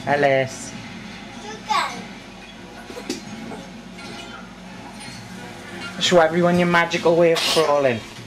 Alice. Show everyone your magical way of crawling.